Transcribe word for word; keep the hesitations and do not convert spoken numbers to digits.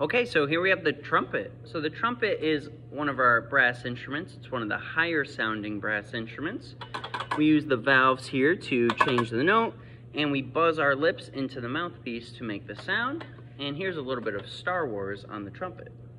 Okay, so here we have the trumpet. So the trumpet is one of our brass instruments. It's one of the higher sounding brass instruments. We use the valves here to change the note, and we buzz our lips into the mouthpiece to make the sound. And here's a little bit of Star Wars on the trumpet.